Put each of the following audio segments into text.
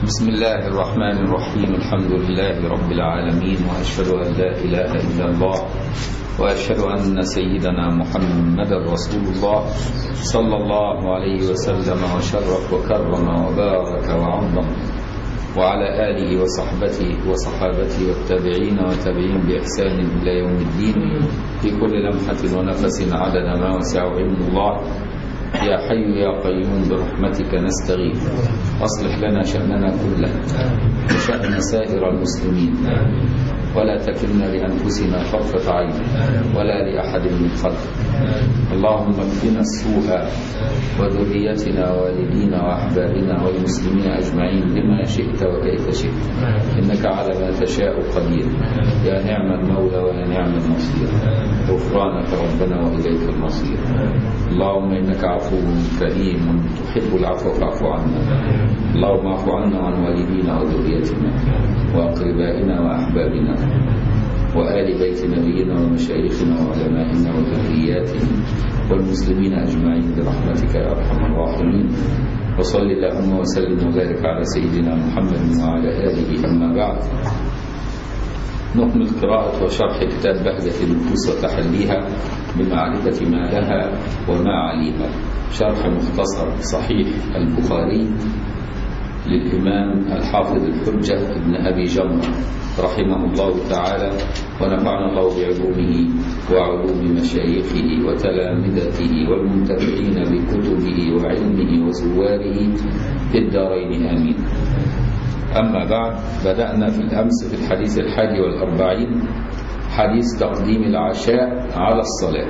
بسم الله الرحمن الرحيم. الحمد لله رب العالمين، وأشهد أن لا إله إلا الله، وأشهد أن سيدنا محمد رسول الله صلى الله عليه وسلم وشرف وكرم وبارك وعظم، وعلى آله وصحابته والتابعين وتابعين بإحسان إلى يوم الدين، في كل لمحة ونفس عدد ما وسع علم الله. يا حي يا قيوم برحمتك نستغيث، أصلح لنا شأننا كله وشأن سائر المسلمين، ولا تكلنا لأنفسنا طرفة عين ولا لأحد من خلقك. اللهم اكفنا السوء وذريتنا ووالدينا وأحبابنا والمسلمين أجمعين بما شئت وكيف شئت، إنك على ما تشاء قدير. يا نعم المولى ويا نعم النصير، غفرانك ربنا وإليك المصير. اللهم إنك عفو كريم تحب العفو فاعف عنا. اللهم اعف عنا وعن والدينا وذريتنا وأقربائنا وأحبابنا وآل بيت نبينا ومشايخنا وعلمائنا وذرياتهم والمسلمين أجمعين برحمتك يا أرحم الراحمين. وصل اللهم وسلم وبارك على سيدنا محمد وعلى آله. أما بعد، نكمل قراءة وشرح كتاب بهجة النفوس وتحليها بمعرفة ما لها وما عليها، شرح مختصر صحيح البخاري للإمام الحافظ الحجة ابن أبي جمرة رحمه الله تعالى، ونفعنا الله بعلومه وعلوم مشايخه وتلامذته والمنتفعين بكتبه وعلمه وزواره في الدارين آمين. أما بعد، بدأنا في الأمس في الحديث 41 حديث تقديم العشاء على الصلاة،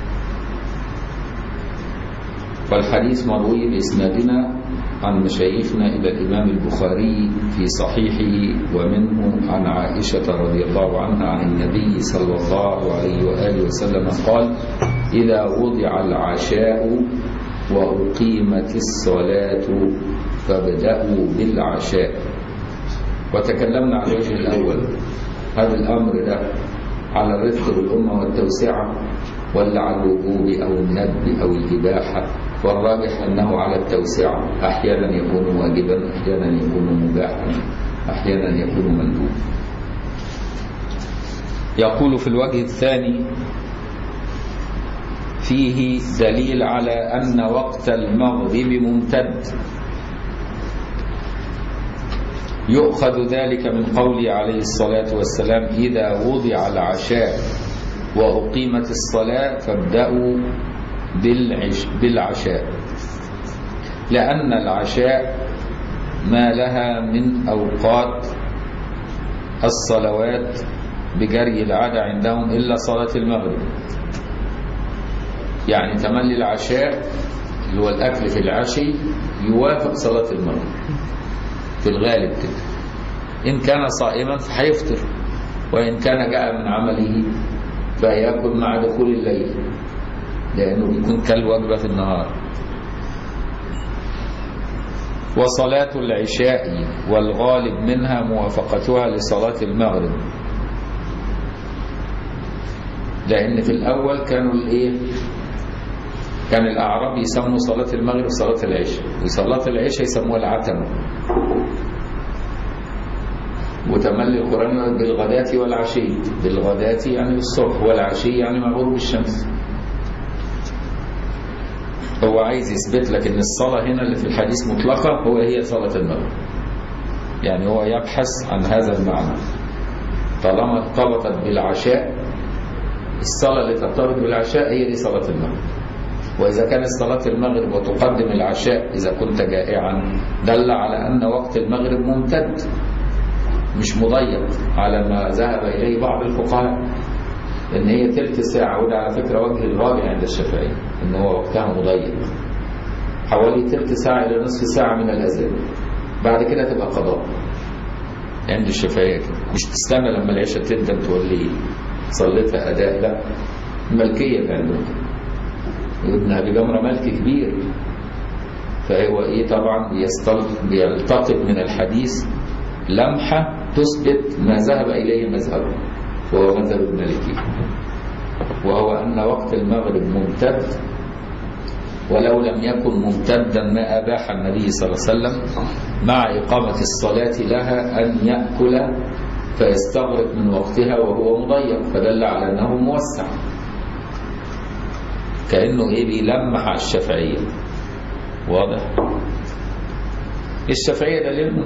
والحديث مروي بإسنادنا عن مشايخنا إلى الإمام البخاري في صحيحه، ومنه عن عائشة رضي الله عنها عن النبي صلى الله عليه وآله وسلم قال: إذا وضع العشاء وأقيمت الصلاة فابدأوا بالعشاء. وتكلمنا عن الوجه الأول، هذا الأمر ده على الرفق بالأمة والتوسعة، ولا على الوجوب أو الندب أو الإباحة؟ والراجح أنه على التوسعة، أحيانا يكون واجبا، أحيانا يكون مباحا، أحيانا يكون مندوبا. يقول في الوجه الثاني: فيه دليل على أن وقت المغرب ممتد. يؤخذ ذلك من قوله عليه الصلاة والسلام: إذا وضع العشاء وأقيمت الصلاة فابدأوا بالعشاء، لأن العشاء ما لها من أوقات الصلوات بجري العادة عندهم إلا صلاة المغرب. يعني تملي العشاء اللي هو الأكل في العشي يوافق صلاة المغرب في الغالب كده. إن كان صائما فحيفطر، وإن كان جاء من عمله فيأكل مع دخول الليل، لأنه بيكون كالوجبة في النهار. وصلاة العشاء والغالب منها موافقتها لصلاة المغرب، لأن في الأول كان الأعراب يسموا صلاة المغرب صلاة العشاء، وصلاة العشاء يسموها العتمة. وتملي القرآن بالغداة والعشي، بالغداة يعني الصبح، والعشي يعني مع غروب الشمس. هو عايز يثبت لك ان الصلاة هنا اللي في الحديث مطلقة هي صلاة المغرب، يعني هو يبحث عن هذا المعنى. طالما ارتبطت بالعشاء، الصلاة اللي ترتبط بالعشاء هي دي صلاة المغرب. وإذا كانت صلاة المغرب وتقدم العشاء إذا كنت جائعا، دل على أن وقت المغرب ممتد مش مضيق على ما ذهب إليه بعض الفقهاء، إن هي تلت ساعة. وده على فكرة وجه الراجع عند الشافعي، إن هو وقتها مضيق، حوالي تلت ساعة إلى نصف ساعة من الأذان، بعد كده تبقى قضاء عند الشافعية كده. مش تستنى لما العشاء تبدأ تقول لي صليتها أداء، لا، ملكية عندهم. ابن أبي جمرة ملك كبير، فهو طبعا بيلتقط من الحديث لمحة تثبت ما ذهب إليه مذهبه، وهو مذهب المالكي، وهو أن وقت المغرب ممتد ولو لم يكن ممتدا ما أباح النبي صلى الله عليه وسلم مع إقامة الصلاة لها أن يأكل فيستغرق من وقتها وهو مضيق، فدل على أنه موسع، كأنه بيلمح على الشافعية. واضح؟ الشافعية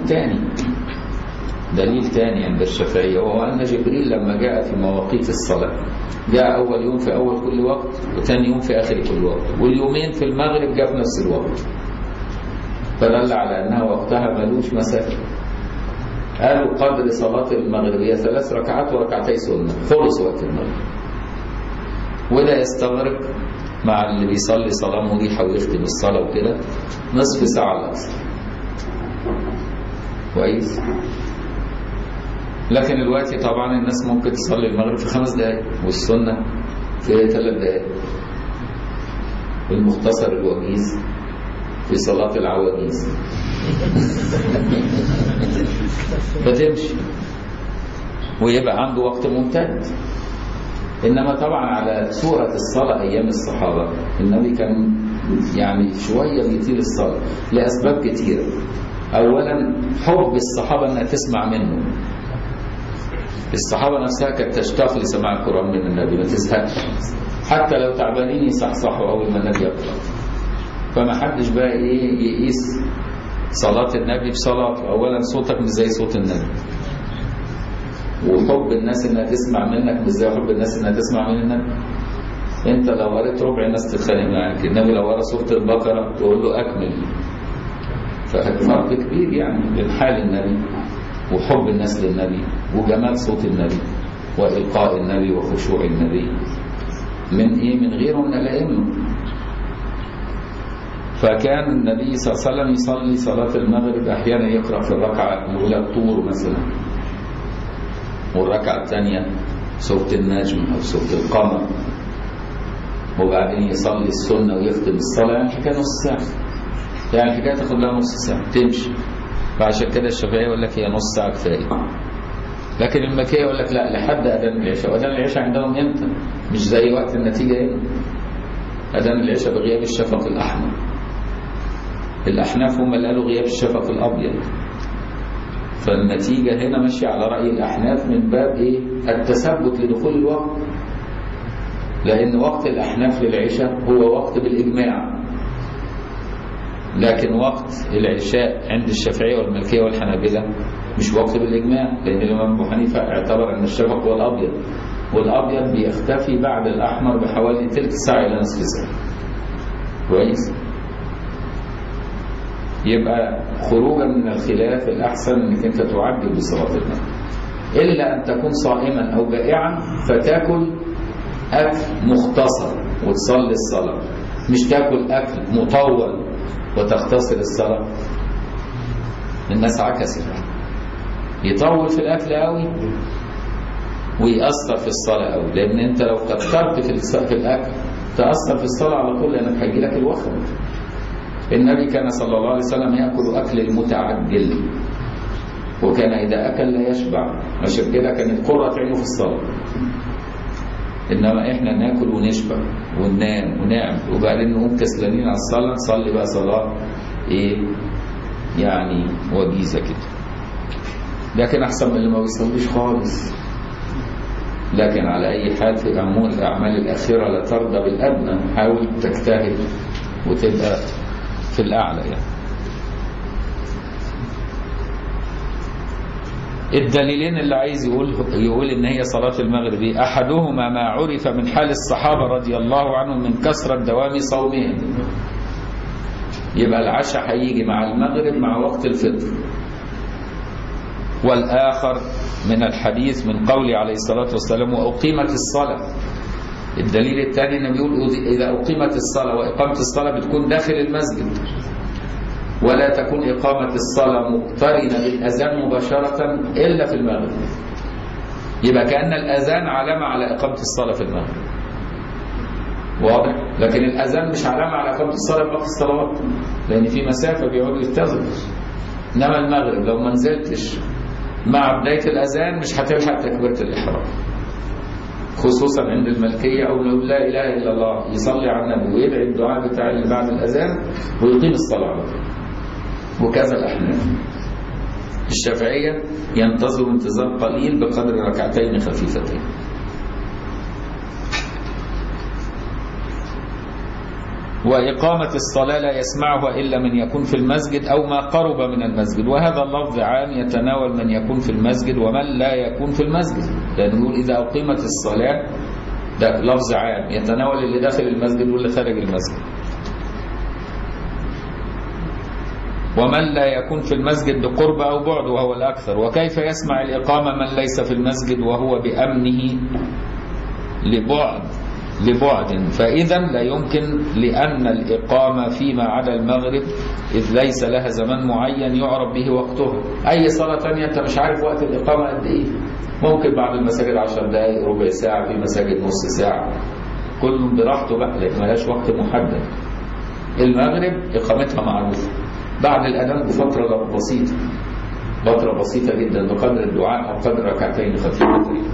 دليل تاني عند الشافعية، وهو أن جبريل لما جاء في مواقيت الصلاة جاء أول يوم في أول كل وقت، وثاني يوم في آخر كل وقت، واليومين في المغرب جاء في نفس الوقت، فدل على أنها وقتها ملوش مسافة. قالوا قدر صلاة المغرب هي 3 ركعات وركعتي سنة، خلص وقت المغرب. وده يستغرق مع اللي بيصلي صلاة مريحة ويختم الصلاة وكده نصف ساعة الأكثر. كويس؟ لكن دلوقتي طبعا الناس ممكن تصلي المغرب في 5 دقائق والسنة في 3 دقائق، والمختصر الوجيز في صلاة العواجيز فتمشي ويبقى عنده وقت ممتد. إنما طبعا على صورة الصلاة أيام الصحابة النبي كان يعني شوية بيطيل الصلاة لأسباب كتيرة. أولا حب الصحابة أنها تسمع منه، الصحابة نفسها كانت تشتاق لسماع القرآن من النبي، ما تزهقش، حتى لو تعبانين يصحصحوا أول ما النبي يقرأ. فما حدش بقى يقيس صلاة النبي بصلاته. أولا صوتك مش زي صوت النبي، وحب الناس انها تسمع منك مش زي حب الناس انها تسمع من النبي. انت لو قريت ربع الناس تتخانق معاك، النبي لو قرأ سورة البقرة تقول له اكمل. ففرق كبير يعني بين حال النبي وحب الناس للنبي وجمال صوت النبي وإلقاء النبي وخشوع النبي من غيره من الأئمة. فكان النبي صلى الله عليه وسلم يصلي صلاة المغرب أحيانا يقرأ في الركعة الأولى الطور مثلا، والركعة الثانية سورة النجم أو سورة القمر، وبعدين يصلي السنة ويختم الصلاة. يعني الحكاية نص ساعة، يعني الحكاية تاخد لها نص ساعة تمشي. فعشان كده الشافعية يقول لك هي نص ساعة كفاية، لكن المكية يقول لك لا لحد أذان العشاء. وأذان العشاء عندهم إمتى؟ مش زي وقت النتيجة هنا. أذان العشاء بغياب الشفق الأحمر. الأحناف هم اللي قالوا غياب الشفق الأبيض. فالنتيجة هنا ماشية على رأي الأحناف من باب التثبت لدخول الوقت، لأن وقت الأحناف للعشاء هو وقت بالإجماع، لكن وقت العشاء عند الشافعية والمالكية والحنابلة مش وقت بالإجماع، لأن الإمام أبو حنيفة اعتبر أن الشفق هو الأبيض، والأبيض بيختفي بعد الأحمر بحوالي تلت ساعة إلى نصف ساعة. كويس؟ يبقى خروجا من الخلاف الأحسن أنك أنت تعجل بصلاة المغرب، إلا أن تكون صائما أو جائعا فتاكل أكل مختصر وتصلي الصلاة، مش تاكل أكل مطول وتختصر الصلاة. الناس عكست، يطول في الأكل قوي ويأثر في الصلاة قوي، لأن أنت لو كترت في الأكل تأثر في الصلاة على طول، لأنك هيجي لك الوخم. النبي كان صلى الله عليه وسلم يأكل أكل المتعجل، وكان إذا أكل لا يشبع، عشان كده كانت قرة عينه في الصلاة. إنما إحنا ناكل ونشبع وننام ونعمل وبعدين نقوم كسلانين على الصلاة، نصلي بقى صلاة يعني وجيزة كده، لكن أحسن من اللي ما بيصليش خالص. لكن على أي حال في الأعمال الأخيرة لا ترضى بالأدنى، حاول تجتهد وتبقى في الأعلى يعني. الدليلين اللي عايز يقول إن هي صلاة المغرب، أحدهما ما عرف من حال الصحابة رضي الله عنهم من كثرة دوام صومهم. يبقى العشاء هيجي مع المغرب مع وقت الفطر. والآخر من الحديث من قوله عليه الصلاة والسلام وأقيمت الصلاة. الدليل الثاني إنه بيقول إذا أقيمت الصلاة، وإقامة الصلاة بتكون داخل المسجد، ولا تكون إقامة الصلاة مقترنة بالأذان مباشرة إلا في المغرب. يبقى كأن الأذان علامة على إقامة الصلاة في المغرب، واضح؟ لكن الأذان مش علامة على إقامة الصلاة في وقت الصلوات، لأن في مسافة بيقعدوا يتزلوا. إنما المغرب لو ما نزلتش مع بداية الأذان مش هتلحق تكبيرة الإحرام. خصوصا عند المالكية، أو لو لا إله إلا الله يصلي على النبي ويدعي الدعاء بتاع اللي بعد الأذان ويقيم الصلاة. وكذا الأحناف. الشافعية ينتظر انتظار قليل بقدر ركعتين خفيفتين. وإقامة الصلاة لا يسمعها إلا من يكون في المسجد أو ما قرب من المسجد، وهذا اللفظ عام يتناول من يكون في المسجد ومن لا يكون في المسجد، لأنه يقول إذا أقيمت الصلاة، ده لفظ عام يتناول اللي داخل المسجد واللي خارج المسجد. ومن لا يكون في المسجد بقرب أو بعد وهو الأكثر. وكيف يسمع الإقامة من ليس في المسجد وهو بأمنه لبعد؟ فإذا لا يمكن، لأن الإقامة فيما عدا المغرب إذ ليس لها زمان معين يعرف به وقتها. أي صلاة ثانية أنت مش عارف وقت الإقامة قد إيه، ممكن بعض المساجد 10 دقائق، ربع ساعة، في مساجد نص ساعة، كل براحته بقى، لكن ملاش وقت محدد. المغرب إقامتها معروفة بعد الأذان بفترة بسيطة، فترة بسيطة جدا، بقدر الدعاء أو قدر ركعتين خفيفتين.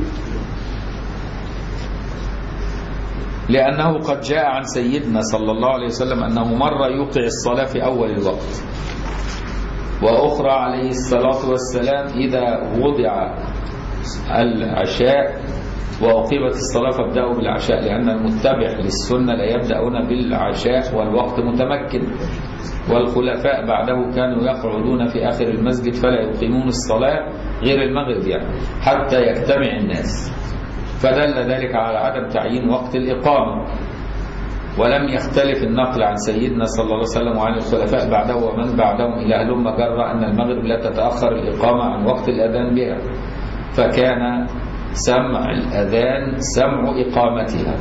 لأنه قد جاء عن سيدنا صلى الله عليه وسلم أنه مرة يوقع الصلاة في أول الوقت، وأخرى عليه الصلاة والسلام إذا وضع العشاء وأقيمت الصلاة فابدأوا بالعشاء، لأن المتبع للسنة لا يبدأون بالعشاء والوقت متمكن. والخلفاء بعده كانوا يقعدون في آخر المسجد فلا يقيمون الصلاة غير المغرب يعني حتى يجتمع الناس، فدل ذلك على عدم تعيين وقت الإقامة. ولم يختلف النقل عن سيدنا صلى الله عليه وسلم وعن الخلفاء بعده ومن بعدهم إلى هلم جرى أن المغرب لا تتأخر الإقامة عن وقت الأذان بها، فكان سمع الأذان سمع إقامتها.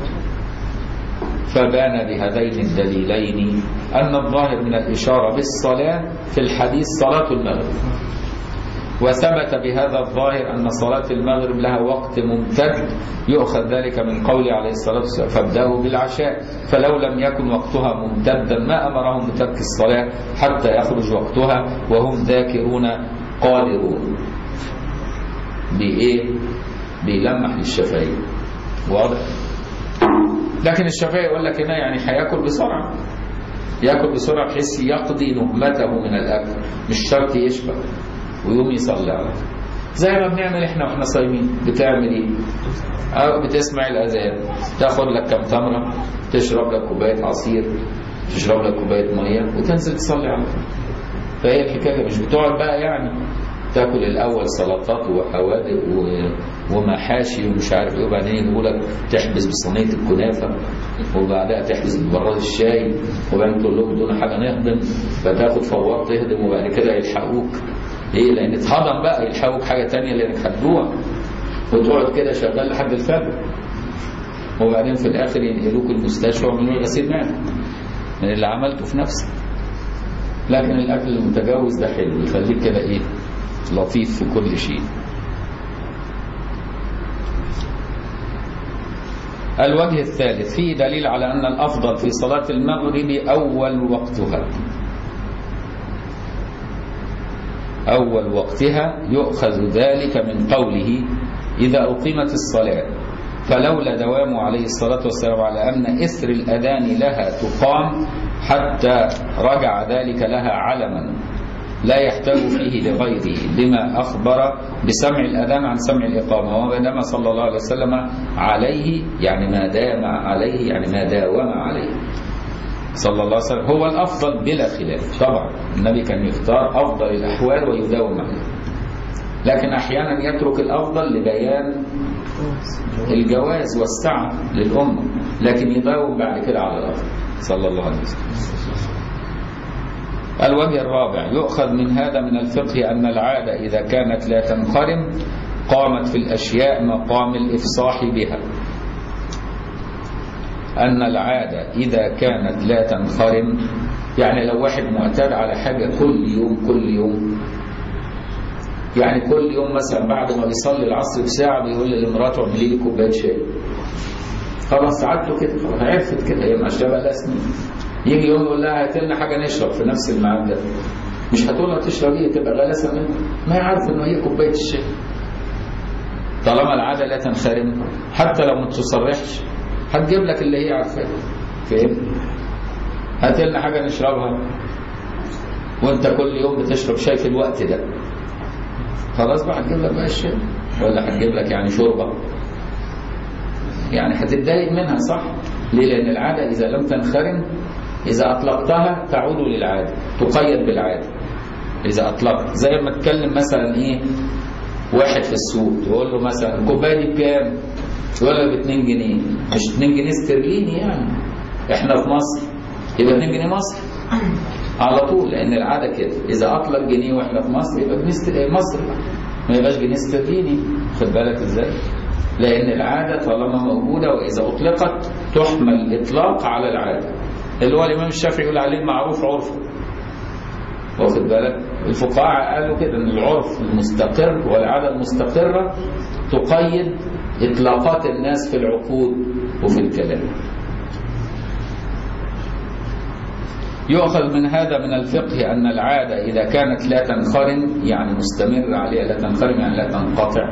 فبان بهذين الدليلين أن الظاهر من الإشارة بالصلاة في الحديث صلاة المغرب، وثبت بهذا الظاهر أن صلاة المغرب لها وقت ممتد، يؤخذ ذلك من قوله عليه الصلاة والسلام فابدأوا بالعشاء. فلو لم يكن وقتها ممتدا ما أمرهم بترك الصلاة حتى يخرج وقتها وهم ذاكرون قادرون. بإيه؟ بيلمح للشافعية، واضح؟ لكن الشافعي يقول لك هنا يعني هياكل بسرعة، ياكل بسرعة بحيث يقضي نهمته من الأكل، مش شرط يشبع ويوم يصلي على طول. زي ما بنعمل احنا واحنا صايمين. بتعمل ايه؟ او بتسمع الاذان تاخد لك كم تمره، تشرب لك كوبايه عصير، تشرب لك كوبايه ميه وتنزل تصلي على طول. فهي الحكايه مش بتقعد بقى يعني تاكل الاول سلطات وحوادق ومحاشي ومش عارف ايه، وبعدين يقول لك تحبس بصينيه الكنافه، وبعدها تحبس ببراد الشاي، وبعدين تقول لهم دون حاجه نهضم، فتاخد فوار تهضم، وبعد كده يلحقوك. ليه؟ لان اتهضم بقى، يلحقوك حاجه ثانيه لانك هتجوع، وتقعد كده شغال لحد الفجر، وبعدين في الاخر ينقلوك المستشفى ويعملوا غسيل معده من اللي عملته في نفسك. لكن الاكل المتجاوز ده حلو، يخليك كده ايه، لطيف في كل شيء. الوجه الثالث فيه دليل على أن الأفضل في صلاة المغرب أول وقتها. أول وقتها يؤخذ ذلك من قوله إذا أقيمت الصلاة، فلولا دوام عليه الصلاة والسلام على أن إثر الأذان لها تقام حتى رجع ذلك لها علما لا يحتاج فيه لغيره، لما أخبر بسمع الأذان عن سمع الإقامة. وما صلى الله عليه وسلم عليه يعني ما دام عليه، يعني ما داوم عليه صلى الله عليه وسلم هو الأفضل بلا خلاف. طبعا النبي كان يختار أفضل الأحوال ويداوم عليه، لكن أحيانا يترك الأفضل لبيان الجواز والسعة للأمة، لكن يداوم بعد كده على الأفضل صلى الله عليه وسلم. الوجه الرابع يؤخذ من هذا من الفقه أن العادة إذا كانت لا تنخرم قامت في الأشياء مقام الإفصاح بها. أن العادة إذا كانت لا تنخرم، يعني لو واحد معتاد على حاجة كل يوم يعني كل يوم مثلا بعد ما بيصلي العصر بساعة بيقول لمراته اعملي لي كوباية شاي، خلاص عادته كده، خلاص عرفت كده، هي ماشيه بقى لها سنين. يجي يوم يقول لها هات لنا حاجه نشرب في نفس الميعاد ده، مش هتقول لها تشرب ايه، تبقى غلاسه منها، ما هي عارفه ان هي كوبايه الشاي. طالما العادة لا تنخرم حتى لو ما تصرحش هتجيب لك اللي هي عارفاه. فهمت؟ هات لنا حاجة نشربها وانت كل يوم بتشرب شاي في الوقت ده، خلاص بقى هتجيب لك بقى الشاي، ولا هتجيب لك يعني شوربة، يعني هتتضايق منها صح؟ ليه؟ لأن العادة إذا لم تنخرم إذا أطلقتها تعود للعادة، تقيد بالعادة. إذا أطلقت زي ما تكلم مثلا إيه واحد في السوق تقول له مثلا الكوباية دي بكام؟ يقول لك ب 2 جنيه، مش 2 جنيه استرليني يعني، إحنا في مصر يبقى 2 جنيه مصر على طول، لأن العادة كده، إذا أطلق جنيه وإحنا في مصر يبقى جنيه مصر، ما يبقاش جنيه استرليني. خد بالك إزاي؟ لأن العادة طالما موجودة وإذا أطلقت تحمل الإطلاق على العادة، اللي هو الإمام الشافعي يقول عليه المعروف عرفا. واخد بالك؟ الفقهاء قالوا كده ان العرف المستقر والعادة المستقرة تقيد إطلاقات الناس في العقود وفي الكلام. يؤخذ من هذا من الفقه أن العادة إذا كانت لا تنخرم يعني مستمر عليها، لا تنخرم يعني لا تنقطع،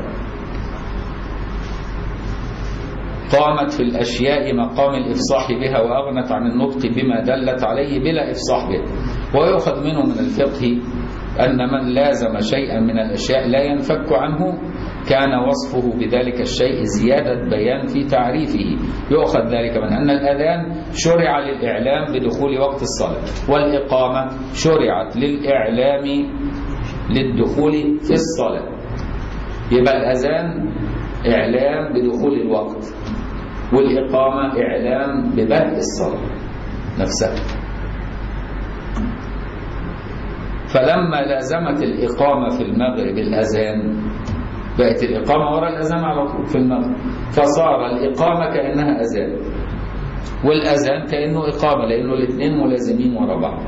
قامت في الأشياء مقام الإفصاح بها وأغنت عن النطق بما دلت عليه بلا إفصاح به. ويؤخذ منه من الفقه أن من لازم شيئا من الأشياء لا ينفك عنه كان وصفه بذلك الشيء زيادة بيان في تعريفه. يؤخذ ذلك من أن الأذان شرع للإعلام بدخول وقت الصلاة، والإقامة شرعت للإعلام للدخول في الصلاة. يبقى الأذان إعلام بدخول الوقت، والإقامة إعلام ببدء الصلاة نفسها. فلما لازمت الإقامة في المغرب الأذان بقت الإقامة وراء الأذان على طول في المغرب، فصار الإقامة كأنها أذان والأذان كأنه إقامة، لأنه الاثنين ملازمين وراء بعض.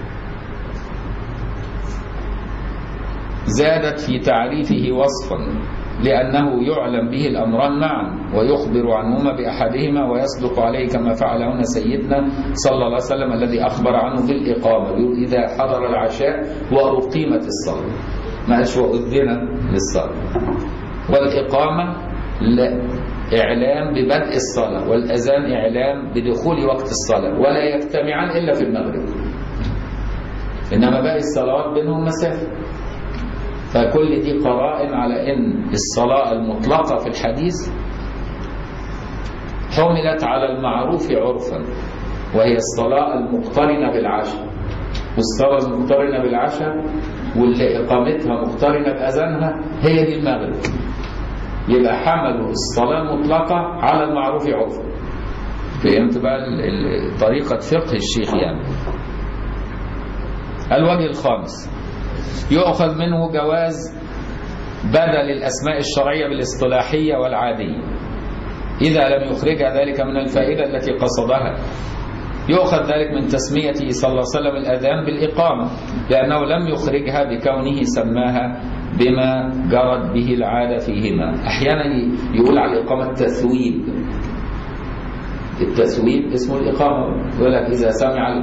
زادت في تعريفه وصفا لأنه يعلم به الأمران معا ويخبر عنهما بأحدهما ويصدق عليه كما فعل هنا سيدنا صلى الله عليه وسلم الذي أخبر عنه بالإقامة، يقول إذا حضر العشاء وأقيمت الصلاة، ما قالش وأذن للصلاة. والإقامة إعلام ببدء الصلاة، والأذان إعلام بدخول وقت الصلاة، ولا يجتمعان إلا في المغرب، إنما باقي الصلوات بينهم مسافة. فكل دي قرائن على أن الصلاة المطلقة في الحديث حملت على المعروف عرفا، وهي الصلاة المقترنة بالعشاء، والصلاة المقترنة بالعشاء واللي إقامتها مقترنة بأذانها هي دي المغرب. يبقى حملوا الصلاة المطلقة على المعروف عرفا. فهمت بقى طريقة فقه الشيخ يعني. الوجه الخامس يؤخذ منه جواز بدل الأسماء الشرعية بالاصطلاحية والعادية إذا لم يخرجها ذلك من الفائدة التي قصدها. يؤخذ ذلك من تسميته صلى الله عليه وسلم الأذان بالإقامة، لأنه لم يخرجها بكونه سماها بما جرت به العادة فيهما. أحيانا يقول على الإقامة التثويب، التثويب اسمه الإقامة. يقول لك إذا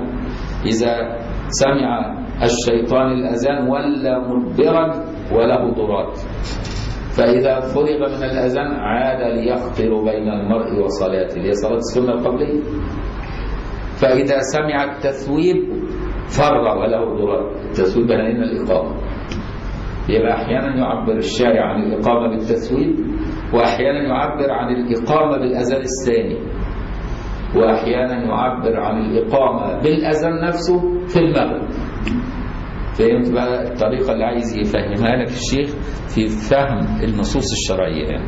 سمع الشيطان الأذان ولا مدبرا وله ضرات، فإذا فرغ من الأذان عاد ليخطر بين المرء وصلاته، اللي هي صلاة السنة القبلية. فإذا سمع التثويب فرغ وله ضرات، التثويب هنا الإقامة. يبقى أحيانا يعبر الشارع عن الإقامة بالتثويب، وأحيانا يعبر عن الإقامة بالأذان الثاني، وأحيانا يعبر عن الإقامة بالأذان نفسه في المغرب. فهمت بقى الطريقة اللي عايز يفهمها لك الشيخ في فهم النصوص الشرعية يعني.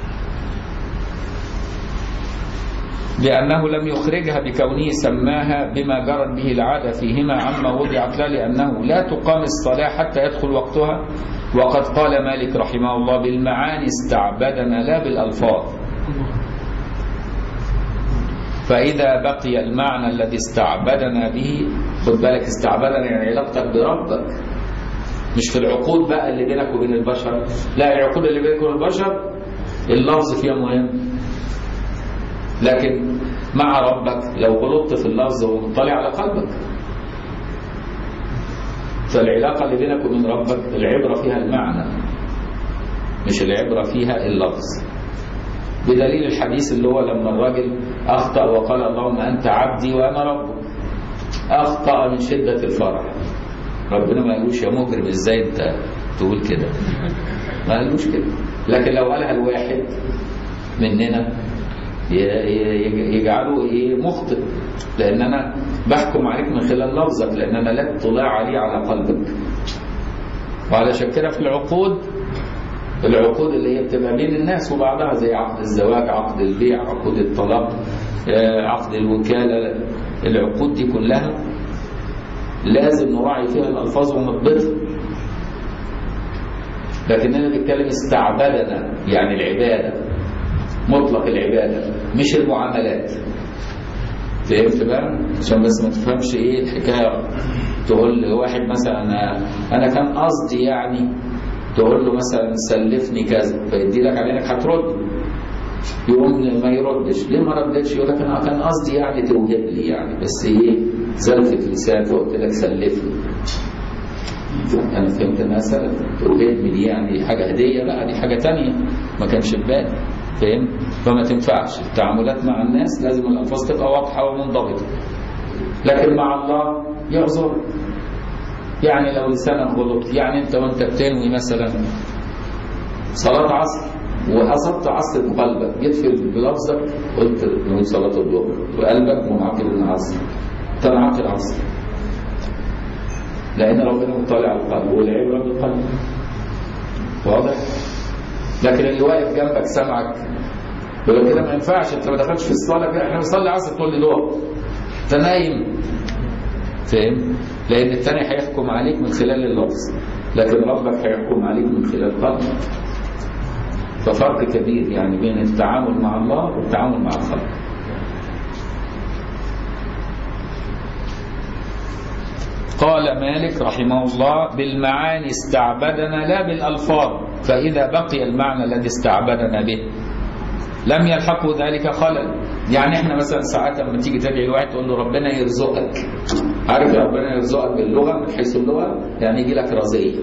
لأنه لم يخرجها بكونه سماها بما جرت به العادة فيهما عما وضعت له، لأنه لا تقام الصلاة حتى يدخل وقتها. وقد قال مالك رحمه الله بالمعاني استعبدنا لا بالألفاظ. فإذا بقي المعنى الذي استعبدنا به، خد بالك استعبدنا يعني علاقتك بربك، مش في العقود بقى اللي بينك وبين البشر، لا العقود اللي بينك وبين البشر اللفظ فيها مهم، لكن مع ربك لو غلطت في اللفظ ومطلع على قلبك، فالعلاقة اللي بينك وبين ربك العبرة فيها المعنى. مش العبرة فيها اللفظ. بدليل الحديث اللي هو لما الراجل أخطأ وقال اللهم أنت عبدي وأنا ربك، أخطأ من شدة الفرح، ربنا ما قالوش يا مجرم ازاي انت تقول كده، ما قالوش كده. لكن لو قالها الواحد مننا يجعله مخطئ، لأن أنا بحكم عليك من خلال لفظك، لأن أنا لا اطلاع عليه على قلبك. وعلشان كده في العقود اللي هي بتبقى بين الناس وبعضها، زي عقد الزواج، عقد البيع، عقود الطلاق، عقد الوكالة، العقود دي كلها لازم نراعي فيها الألفاظ ونضبطها. لكننا بنتكلم استعبدنا، يعني العبادة، مطلق العبادة مش المعاملات. فهمت بقى؟ عشان بس ما تفهمش ايه الحكاية. تقول لواحد مثلا أنا كان قصدي يعني، تقول له مثلا سلفني كذا، فيدي لك على انك هترد، يقوم ما يردش. ليه ما ردتش؟ يقول لك انا كان قصدي يعني توهب لي يعني، بس زلفة لسان فقلت لك سلفني. انا فهمت انها سلف، توهبني دي يعني حاجه هديه، بقى دي حاجه ثانيه ما كانش في بالي. فهمت؟ فما تنفعش التعاملات مع الناس، لازم الالفاظ تبقى واضحه ومنضبطه. لكن مع الله يعذر. يعني لو لسانك غلط، يعني انت وانت بتنوي مثلا صلاة عصر وأصبت عصر بقلبك، جيت في بلفظك قلت نوي صلاة الظهر وقلبك منعقد العصر، تنعقد العصر، لأن ربنا مطلع على القلب والعبرة بالقلب. واضح؟ لكن اللي واقف جنبك سمعك يقول كده ما ينفعش، انت ما دخلتش في الصلاة كده، احنا بنصلي عصر تقول لي ظهر، انت نايم. فاهم؟ لأن الثاني هيحكم عليك من خلال اللفظ، لكن ربك هيحكم عليك من خلال قلبك. ففرق كبير يعني بين التعامل مع الله والتعامل مع الخلق. قال مالك رحمه الله بالمعاني استعبدنا لا بالألفاظ، فإذا بقي المعنى الذي استعبدنا به لم يلحقه ذلك خلل. يعني احنا مثلا ساعات لما تيجي تدعي الواحد تقول له ربنا يرزقك، عارف ربنا يرزقك باللغة من حيث اللغة يعني يجي لك رزية،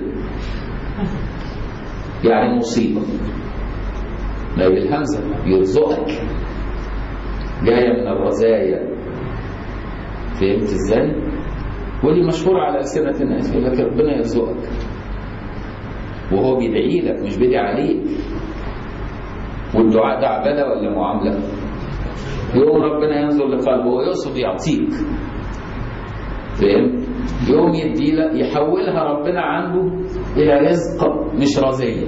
يعني مصيبة، لا بالهمزة، يرزقك جاية من الرزايا. فهمت ازاي؟ ودي مشهورة على ألسنة الناس، يقول لك ربنا يرزقك وهو بيدعي لك مش بيدعي عليك. والدعاء ده عبادة ولا معاملة؟ يوم ربنا ينظر لقلبه ويقصد يعطيك، فهم؟ يوم يدي لك، يحولها ربنا عنده إلى رزق مش رزية.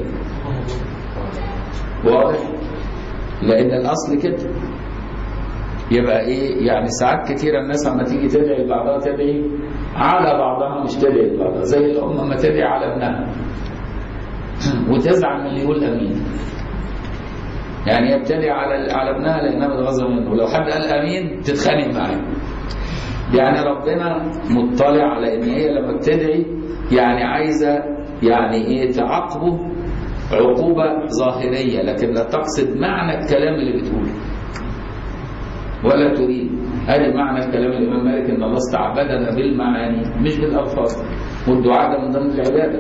واضح؟ لأن الأصل كده. يبقى إيه؟ يعني ساعات كتيرة الناس لما تيجي تدعي لبعضها تدعي على بعضها مش تدعي لبعضها، زي الأم ما تدعي على ابنها وتزعل من اللي يقول أمين. يعني هي بتدعي على ابنها لأنها متغاظة منه، ولو حد قال أمين تتخانق معاه. يعني ربنا مطلع على إن هي لما بتدعي يعني عايزة يعني إيه تعاقبه عقوبة ظاهرية، لكن لا تقصد معنى الكلام اللي بتقوله ولا تريد. هذا معنى الكلام الإمام مالك إن الله استعبدنا بالمعاني مش بالألفاظ، والدعاء ده من ضمن العبادة.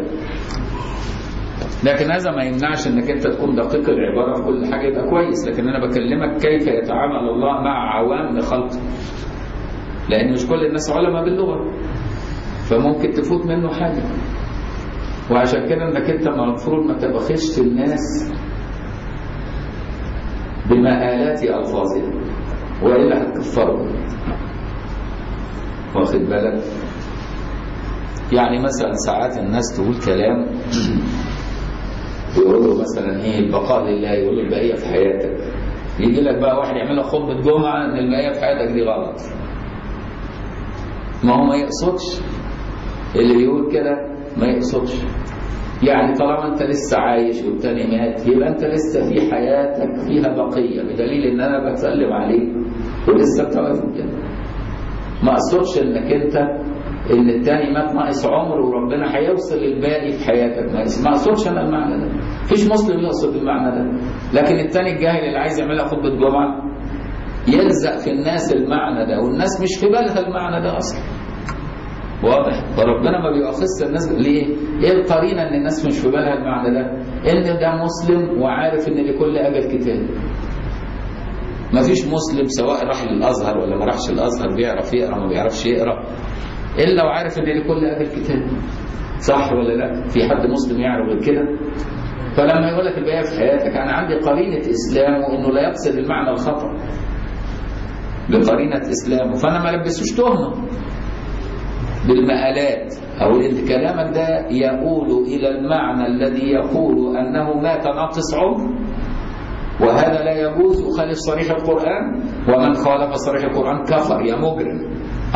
لكن هذا ما يمنعش انك انت تكون دقيق العبارة في كل حاجة، يبقى كويس. لكن انا بكلمك كيف يتعامل الله مع عوام خلقه، لان مش كل الناس علماء باللغة، فممكن تفوت منه حاجة. وعشان كده انك انت المفروض ما تبخسش الناس بمآلات ألفاظها وإلا هتكفرهم. واخد بالك؟ يعني مثلا ساعات الناس تقول كلام يقولوا مثلا ايه البقاء لله، يقولوا البقية في حياتك. يجي لك بقى واحد يعمل لك خطبة جمعة ان البقية في حياتك دي غلط. ما هو ما يقصدش، اللي بيقول كده ما يقصدش. يعني طالما انت لسه عايش والتاني مات يبقى انت لسه في حياتك فيها بقية، بدليل ان انا بتسلم عليك ولسه انت واقف كده. ما اقصدش انك انت ان التاني مات ناقص عمر وربنا هيوصل الباقي في حياتك ناقص. ما اقصدش انا المعنى ده، مفيش مسلم يقصد المعنى ده. لكن التاني الجاهل اللي عايز يعملها خطبة جمعة يلزق في الناس المعنى ده، والناس مش في بالها المعنى ده اصلا. واضح. فربنا ما بيؤاخذش الناس ليه؟ ايه القرينه ان الناس مش في بالها المعنى ده؟ ان ده مسلم وعارف ان لكل اجل كتاب. ما فيش مسلم سواء راح للازهر ولا ما راحش الازهر بيعرف يقرا ما بيعرفش يقرا الا وعارف ان لكل اجل كتاب. صح ولا لا؟ في حد مسلم يعرف غير كده؟ فلما يقول لك البقيه في حياتك انا عندي قرينه اسلامه انه لا يقصد المعنى الخطا بقرينه اسلامه، فانا ما لبسوش تهمه بالمآلات او ان كلامك ده يقول الى المعنى الذي يقول انه مات ناقص عمر، وهذا لا يجوز، يخالف صريح القرآن، ومن خالف صريح القرآن كفر يا مجرم.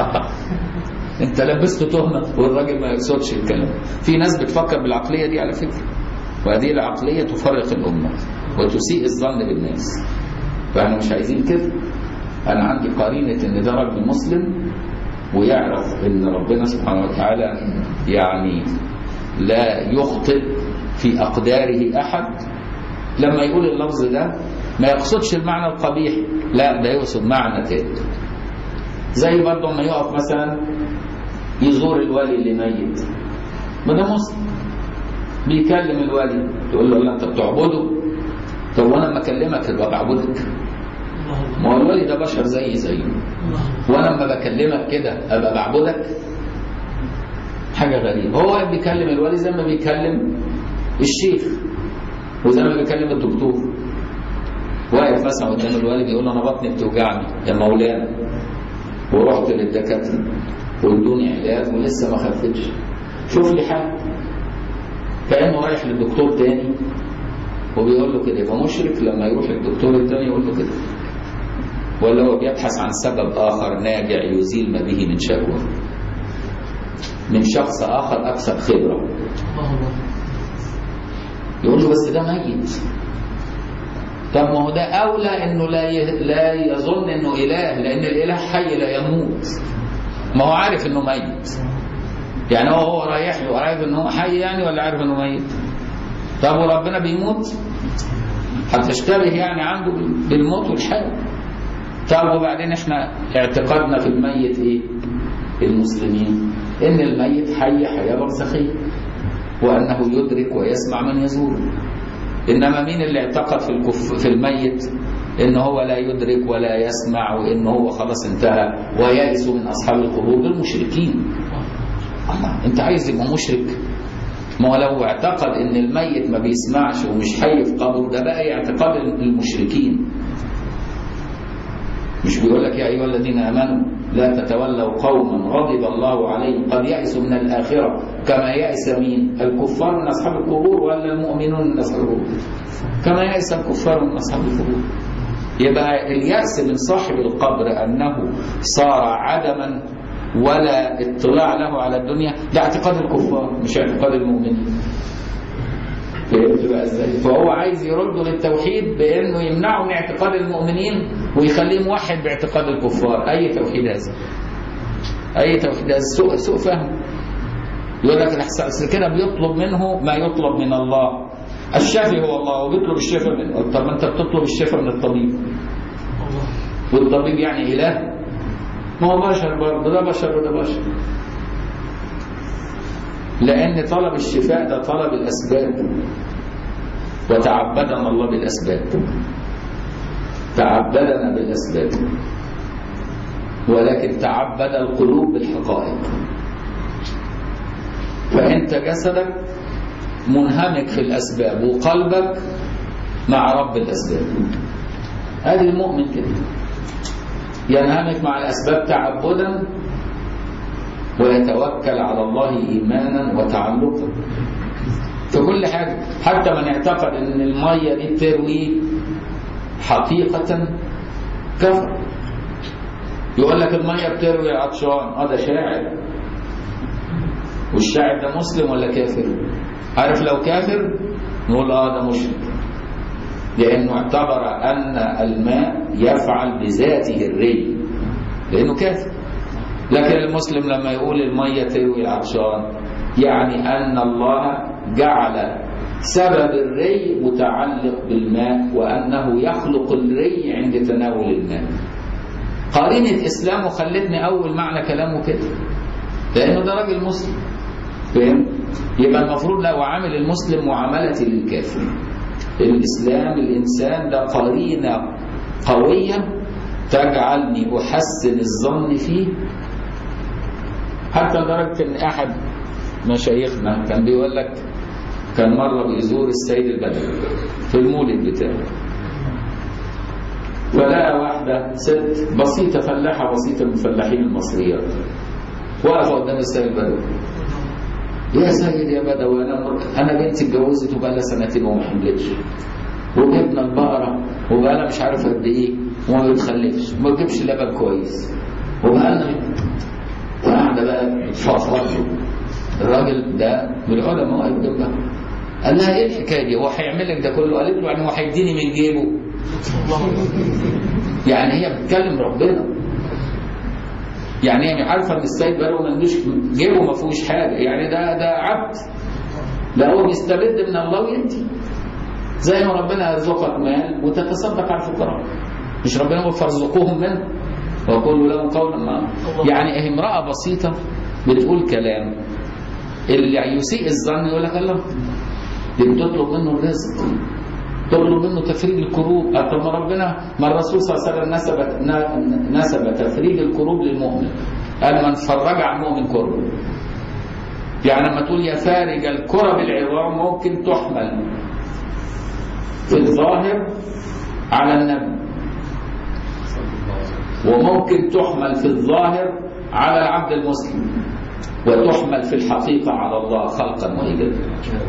انت لبسته تهمة والراجل ما يقصدش الكلام. في ناس بتفكر بالعقلية دي على فكرة، وهذه العقلية تفرق الأمة وتسيء الظن بالناس، فاحنا مش عايزين كده. أنا عندي قرينة إن ده راجل مسلم ويعرف إن ربنا سبحانه وتعالى يعني لا يخطئ في أقداره أحد. لما يقول اللفظ ده ما يقصدش المعنى القبيح، لا ده يقصد معنى تاني. زي برضه ما يقف مثلا يزور الولي اللي ميت، ما ده مسلم بيكلم الولي، تقول له لا انت بتعبده؟ طب وانا لما اكلمك ابقى بعبدك؟ ما هو الولي ده بشر زيه، وانا لما بكلمك كده ابقى بعبدك؟ حاجه غريبه. هو بيكلم الولي زي ما بيكلم الشيخ وزي ما بيكلم الدكتور. واقف مثلا قدام الوالد بيقول له انا بطني بتوجعني يا مولانا، ورحت للدكاتره وادوني علاج ولسه ما خفتش، شوف لي حل. كانه رايح للدكتور تاني وبيقول له كده. فمشرك لما يروح للدكتور التاني يقول له كده، ولا هو بيبحث عن سبب اخر ناجع يزيل ما به من شكوى من شخص اخر اكثر خبره. يقول له بس ده ميت. طب ما هو ده اولى انه لا يظن انه اله، لان الاله حي لا يموت. ما هو عارف انه ميت، يعني هو رايح له عارف انه حي يعني، ولا عارف انه ميت؟ طب وربنا بيموت؟ هتشتبه يعني عنده بالموت والحياه. طب وبعدين احنا اعتقادنا في الميت ايه؟ المسلمين ان الميت حي حياه برزخيه، وأنه يدرك ويسمع من يزور. إنما مين اللي اعتقد في الميت إن هو لا يدرك ولا يسمع وإن هو خلاص انتهى ويأس من أصحاب القبور؟ المشركين. الله، أنت عايز يبقى مشرك؟ ما هو لو اعتقد إن الميت ما بيسمعش ومش حي في قبره، ده بقى اعتقاد المشركين. مش بيقول لك يا أيها الذين آمنوا لا تتولوا قوما غضب الله عليهم قد يئسوا من الآخرة كما يئس مين؟ الكفار من أصحاب القبور، ولا المؤمنون من أصحاب القبور؟ كما يئس الكفار من أصحاب القبور. يبقى اليأس من صاحب القبر أنه صار عدما ولا اطلاع له على الدنيا، ده اعتقاد الكفار مش اعتقاد المؤمنين. فهمت بقى ازاي؟ فهو عايز يرده للتوحيد بانه يمنعه من اعتقاد المؤمنين ويخليه موحد باعتقاد الكفار. اي توحيد هذا؟ اي توحيد هذا؟ سوء فهم. يقول لك الاحساس كده بيطلب منه ما يطلب من الله. الشافي هو الله وبيطلب الشفاء منه. طب انت بتطلب الشفاء من الطبيب، والطبيب يعني اله؟ ما هو بشر برضه، ده بشر وده بشر. لأن طلب الشفاء ده طلب الأسباب، وتعبدنا الله بالأسباب، تعبدنا بالأسباب، ولكن تعبد القلوب بالحقائق. فأنت جسدك منهمك في الأسباب وقلبك مع رب الأسباب. هذا المؤمن كده ينهمك مع الأسباب تعبدا ويتوكل على الله إيمانا وتعلقا في كل حاجة. حتى من اعتقد أن المية دي تروي حقيقة كفر. يقول لك المية بتروي العطشان، ده شاعر. والشاعر ده مسلم ولا كافر؟ عارف لو كافر نقول ده مشرك، لأنه اعتبر أن الماء يفعل بذاته الري، لأنه كافر. لكن المسلم لما يقول المية تروي العطشان يعني أن الله جعل سبب الري متعلق بالماء، وأنه يخلق الري عند تناول الماء. قرينة إسلامه خلتني أول معنى كلامه كده، لأنه ده راجل مسلم. فاهم؟ يبقى المفروض لو عامل المسلم معاملة للكافر. الإسلام الإنسان ده قرينة قوية تجعلني أحسن الظن فيه، حتى لدرجة إن أحد مشايخنا كان بيقول لك كان مرة بيزور السيد البدوي في المولد بتاعه، فلقى واحدة ست بسيطة فلاحة بسيطة من الفلاحين المصريات واقفة قدام السيد البدوي. يا سيد يا بدوي، أنا بنتي اتجوزت وبقى لها سنتين وما حملتش، وجبنا البقرة وبقى لها مش عارف قد إيه وما بتخلفش وما بتجيبش لبن كويس، وبقى لنا وقاعدة بقى تفضفض. الراجل ده من العلماء واقف جنبها، قال لها إيه الحكاية دي؟ هو هيعمل لك ده كله؟ قالت له يعني هو هيديني من جيبه؟ يعني هي بتكلم ربنا، يعني هي عارفه ان السيد بدوي ما عندوش جيبه ما فيهوش حاجه، يعني ده عبد، ده هو بيستبد من الله ويدي زي ما ربنا يرزقك مال وتتصدق على الفقراء. مش ربنا يقول فارزقوهم منه وقولوا لهم قولا معروفا. يعني امراه بسيطه بتقول كلام اللي يسيء الظن يقول لك الله دي بتطلب منه الرزق، تطلب منه تفريج الكروب. طب ما ربنا، ما الرسول صلى الله عليه وسلم نسب تفريج الكروب للمؤمن، قال من فرج عن مؤمن كربه. يعني لما تقول يا فارج الكرب العظام ممكن تحمل في الظاهر على النبي، وممكن تحمل في الظاهر على العبد المسلم، وتحمل في الحقيقة على الله خلقا وإيجادا.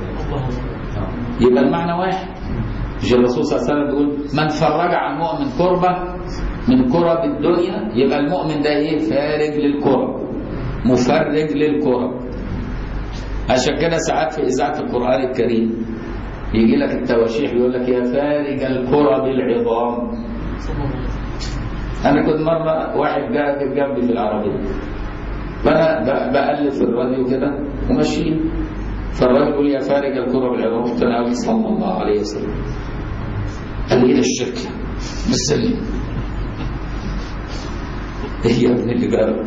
يبقى المعنى واحد. مش الرسول صلى الله عليه وسلم بيقول من فرج عن مؤمن كربة من كرب الدنيا؟ يبقى المؤمن ده ايه؟ فارج للكرب، مفرج للكرب. عشان كده ساعات في إذاعة القرآن الكريم يجي لك التواشيح يقول لك يا فارج الكرب العظام. أنا كنت مرة واحد جاء جنبي في العربية، فأنا بألف في الراديو كده وماشيين، فالراجل يقول يا فارج الكرب العظام، قلت له صلى الله عليه وسلم. قال لي ايه الشركة بالسلم؟ ايه يا ابن اللي جرب؟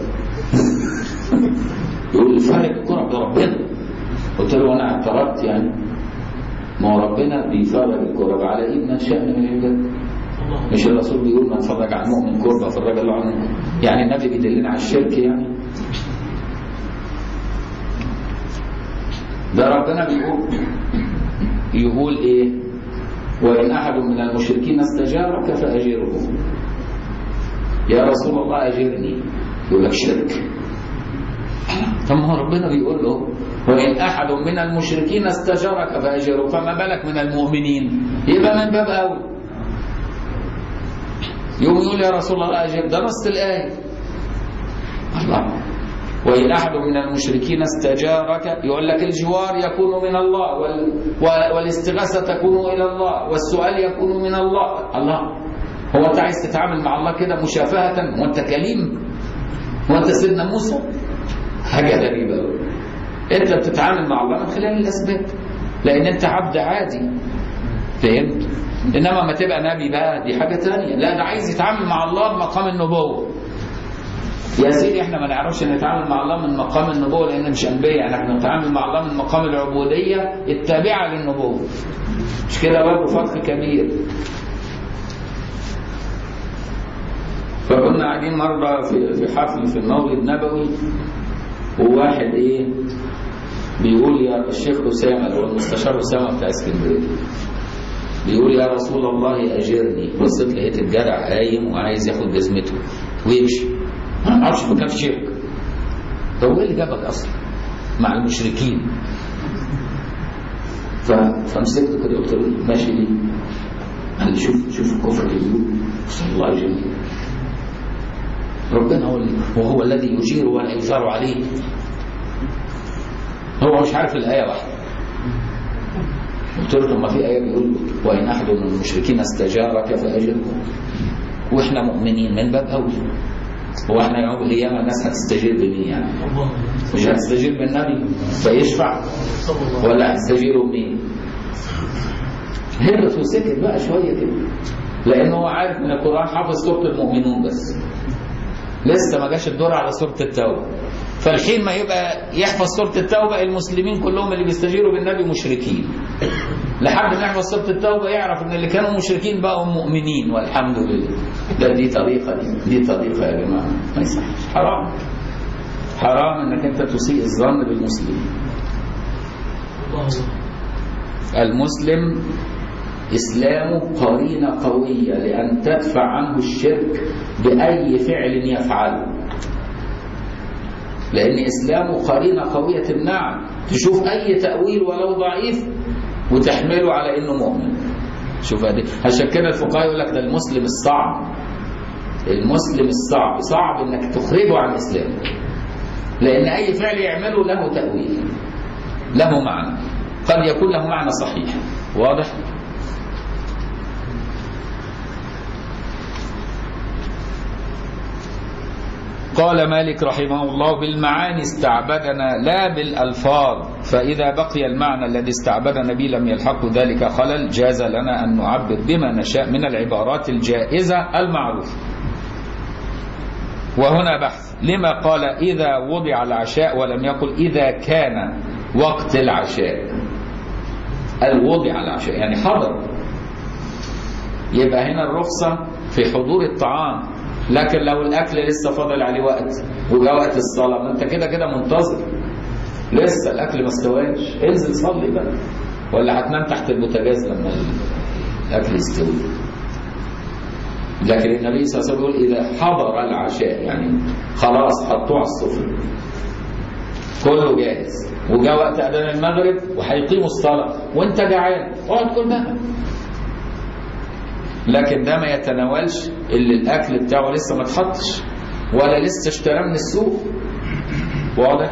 يقول فارج الكرب ده ربنا. قلت له انا اعترضت، يعني ما هو ربنا بيفرج الكرب على ايه من شأن من العباد. مش الرسول بيقول من فرج عن مؤمن كربة فرج الله عنه؟ يعني النبي بيدلنا على الشرك يعني؟ ده ربنا يقول ايه؟ وإن أحد من المشركين استجارك فأجره. يا رسول الله أجرني، يقول لك شرك. طب ما هو ربنا بيقول له وإن أحد من المشركين استجارك فأجره، فما بالك من المؤمنين؟ يبقى من باب أول. يوم يقول يا رسول الله أجر، درست الآية. الله، وإن أحد من المشركين استجارك، يقول لك الجوار يكون من الله، والاستغاثة تكون إلى الله، والسؤال يكون من الله. الله، هو أنت عايز تتعامل مع الله كده مشافهة؟ وأنت كليم؟ وأنت سيدنا موسى؟ حاجة غريبة. أنت بتتعامل مع الله من خلال الأسباب، لأن أنت عبد عادي. فهمت؟ إنما ما تبقى نبي بقى دي حاجة تانية. لا، ده عايز يتعامل مع الله بمقام النبوة. يا سيدي احنا ما نعرفش نتعامل مع الله من مقام النبوة لأن مش أنبياء، يعني احنا نتعامل مع الله من مقام العبودية التابعة للنبوة. مش كده برضه فرق كبير. فكنا قاعدين مرة في حفل في المولد النبوي، وواحد ايه بيقول يا الشيخ أسامة اللي هو المستشار أسامة بتاع اسكندرية، بيقول يا رسول الله أجرني. بصيت لقيت الجدع قايم وعايز ياخد جزمته ويمشي، ما اعرفش ما كانش شرك. طب ايه اللي جابك اصلا مع المشركين؟ فمسكته كده قلت له ماشي ليه؟ قال لي شوف الكفر اليهود صلى الله عليه وسلم، ربنا هو وهو الذي يجير ولا يجار عليه. هو مش عارف الايه واحده. قلت له ما في ايه بيقول وان احد من المشركين استجارك فاجره، واحنا مؤمنين من باب اولى. هو احنا يوم القيامه الناس هتستجير بمين يعني؟ مش هتستجير بالنبي فيشفع، ولا هتستجيروا بمين؟ هرس وسكت بقى شويه كده، لانه هو عارف من القران، حافظ سوره المؤمنون بس لسه ما جاش الدور على سوره التوبه. فالحين ما يبقى يحفظ سورة التوبة المسلمين كلهم اللي بيستجيروا بالنبي مشركين، لحد ما يحفظ سورة التوبة يعرف ان اللي كانوا مشركين بقوا مؤمنين والحمد لله. دي طريقة، دي طريقة يا جماعة ما يصحش، حرام انك انت تسيء الظن بالمسلمين. المسلم إسلامه قرينة قوية لأن تدفع عنه الشرك بأي فعل يفعله، لأن إسلامه قرينة قوية تمنعه تشوف أي تأويل ولو ضعيف وتحمله على إنه مؤمن. شوف هذه، عشان كده الفقهاء يقول لك ده المسلم الصعب، المسلم الصعب صعب إنك تخرجه عن إسلامه، لأن أي فعل يعمله له تأويل، له معنى، قد يكون له معنى صحيح. واضح؟ قال مالك رحمه الله: بالمعاني استعبدنا لا بالألفاظ، فإذا بقي المعنى الذي استعبدنا به لم يلحق ذلك خلل، جاز لنا أن نعبر بما نشاء من العبارات الجائزة المعروفة. وهنا بحث، لما قال إذا وضع العشاء ولم يقل إذا كان وقت العشاء؟ الوضع العشاء يعني حضر، يبقى هنا الرخصة في حضور الطعام، لكن لو الأكل لسه فاضل عليه وقت وجاء وقت الصلاة، ما أنت كده كده منتظر، لسه الأكل ما استواش، انزل صلي بقى، ولا هتنام تحت البوتاجاز لما الأكل يستوي. لكن النبي صلى الله عليه وسلم يقول إذا حضر العشاء، يعني خلاص حطوه على السفرة كله جاهز وجاء وقت أذان المغرب وهيقيموا الصلاة وأنت جعان، اقعد كل بقى. لكن ده ما يتناولش اللي الأكل بتاعه لسه ما اتحطش ولا لسه اشتراه من السوق. واضح؟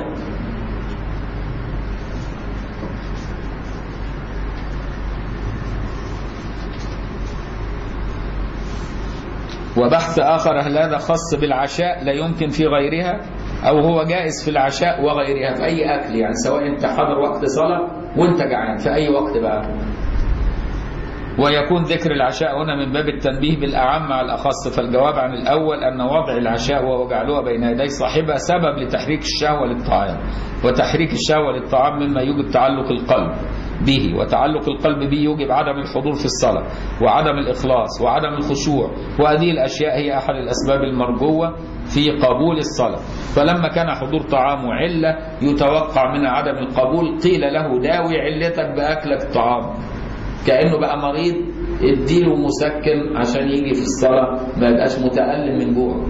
وبحث آخر: هل هذا خاص بالعشاء لا يمكن في غيرها، أو هو جائز في العشاء وغيرها في أي أكل؟ يعني سواء أنت حضر وقت صلاة وأنت جعان في أي وقت بقى. ويكون ذكر العشاء هنا من باب التنبيه بالأعم على الأخص، فالجواب عن الأول أن وضع العشاء وجعلها بين يدي صاحبها سبب لتحريك الشهوة للطعام، وتحريك الشهوة للطعام مما يوجب تعلق القلب به، وتعلق القلب به يوجب عدم الحضور في الصلاة وعدم الإخلاص وعدم الخشوع، وهذه الأشياء هي أحد الأسباب المرجوة في قبول الصلاة. فلما كان حضور طعام علة يتوقع من عدم القبول، قيل له داوي علتك بأكلك الطعام، كأنه بقى مريض اديله مسكن عشان يجي في الصلاة ما يبقاش متألم من جوع.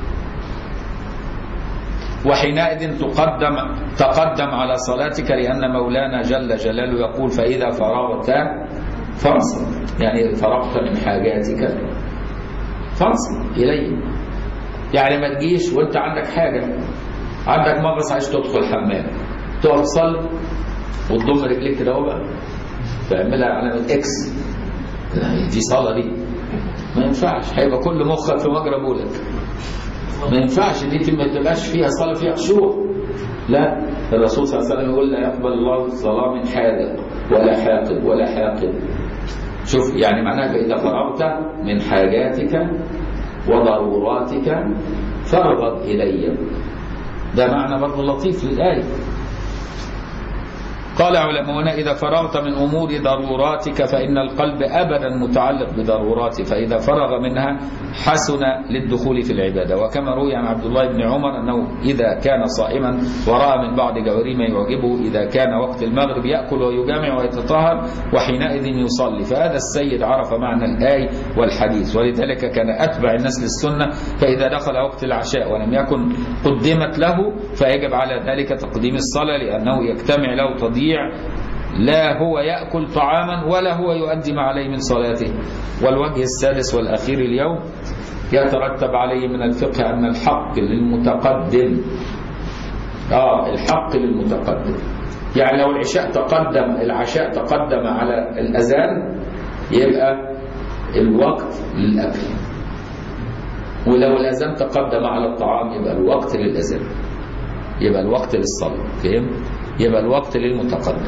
وحينئذ تقدم على صلاتك، لأن مولانا جل جلاله يقول فإذا فرغت فانصب، يعني فرغت من حاجاتك فانصب إليه، يعني ما تجيش وانت عندك حاجة، عندك مغص عايز تدخل حمام تقف تصلي وتضم رجليك كده بقى تعملها علامة اكس، دي صلاة دي ما ينفعش، هيبقى كل مخك في مجرى بولك، ما ينفعش دي ما تبقاش فيها صلاة فيها خشوع. لا، الرسول صلى الله عليه وسلم يقول لا يقبل الله الصلاة من حاجة ولا حاقد ولا حاقد. شوف يعني معناها إذا فرغت من حاجاتك وضروراتك فارغب إلي، ده معنى برضه لطيف للآية. قال علماؤنا إذا فرغت من أمور ضروراتك فإن القلب أبدا متعلق بضروراتي، فإذا فرغ منها حسن للدخول في العبادة. وكما روي عن عبد الله بن عمر أنه إذا كان صائما ورأى من بعض جواريه ما يعجبه إذا كان وقت المغرب يأكل ويجامع ويتطهر وحينئذ يصلي. فهذا السيد عرف معنى الآية والحديث، ولذلك كان أتبع الناس للسنة، فإذا دخل وقت العشاء ولم يكن قدمت له فيجب على ذلك تقديم الصلاة، لأنه يجتمع له تضييع، لا هو يأكل طعاما ولا هو يؤدي ما عليه من صلاته. والوجه السادس والأخير اليوم يترتب عليه من الفقه أن الحق للمتقدم، الحق للمتقدم، يعني لو العشاء تقدم على الأذان يبقى الوقت للأكل، ولو الأذان تقدم على الطعام يبقى الوقت للأذان، يبقى الوقت للصلاة. فهم؟ يبقى الوقت للمتقدم.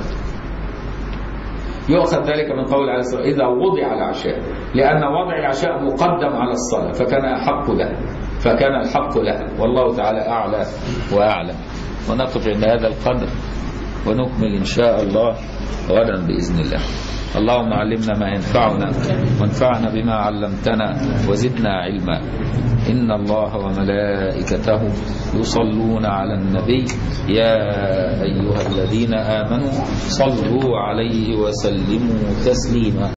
يؤخذ ذلك من قول عليه الصلاة إذا وضع العشاء، لأن وضع العشاء مقدم على الصلاة فكان الحق لها، والله تعالى أعلى وأعلم. ونقف عند هذا القدر، ونكمل إن شاء الله غدا بإذن الله. اللهم علمنا ما ينفعنا وانفعنا بما علمتنا وزدنا علما. إن الله وملائكته يصلون على النبي يا أيها الذين آمنوا صلوا عليه وسلموا تسليما.